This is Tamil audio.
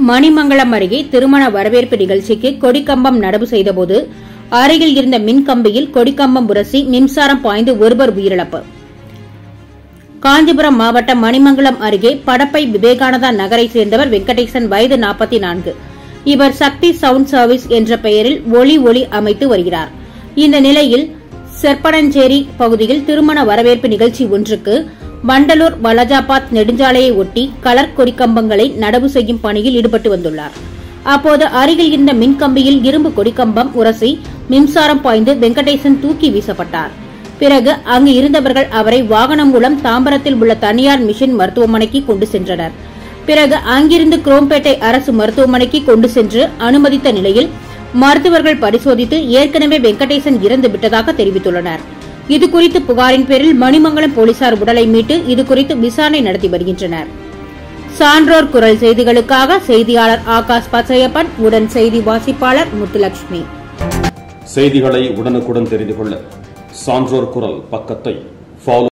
மணிமங்கலம் அருகே திருமண வரவேற்பு நிகழ்ச்சிக்கு கொடிக்கம்பம் நடவு செய்தபோது அருகில் இருந்த மின்கம்பியில் கொடிக்கம்பம் உரசி மின்சாரம் பாய்ந்து ஒருவர் உயிரிழப்பு. காஞ்சிபுரம் மாவட்டம் மணிமங்கலம் அருகே படப்பை விவேகானந்தா நகரை சேர்ந்தவர் வெங்கடேசன், வயது 44. இவர் சக்தி சவுண்ட் சர்வீஸ் என்ற பெயரில் ஒளி அமைத்து வருகிறார். இந்த நிலையில் செர்படஞ்சேரி பகுதியில் திருமண வரவேற்பு நிகழ்ச்சி ஒன்றுக்கு வண்டலூர் வலஜாபாத் நெடுஞ்சாலையை ஒட்டி கலர் கொடிக்கம்பங்களை நடவு செய்யும் பணியில் ஈடுபட்டு வந்துள்ளார். அப்போது அருகில் இருந்த மின்கம்பியில் இரும்பு கொடிக்கம்பம் உரசி மின்சாரம் பாய்ந்து வெங்கடேசன் தூக்கி வீசப்பட்டார். பிறகு அங்கு இருந்தவர்கள் அவரை வாகனம் மூலம் தாம்பரத்தில் உள்ள தனியார் மிஷன் மருத்துவமனைக்கு கொண்டு சென்றனர். பிறகு அங்கிருந்து குரோம்பேட்டை அரசு மருத்துவமனைக்கு கொண்டு சென்று அனுமதித்த நிலையில் மருத்துவர்கள் பரிசோதித்து ஏற்கனவே வெங்கடேசன் இறந்து விட்டதாக தெரிவித்துள்ளனர். இதுகுறித்து புகாரின் பேரில் மணிமங்கலம் போலீசார் உடலை மீட்டு இதுகுறித்து விசாரணை நடத்தி வருகின்றனர். சான்றோர் குரல் செய்திகளுக்காக செய்தியாளர் ஆகாஷ் பச்சையப்பன், உடன் செய்தி வாசிப்பாளர் முத்துலட்சுமி. செய்திகளை உடனுக்குடன் தெரிந்து கொள்ள சான்றோர் குரல் பக்கத்தை ஃபாலோ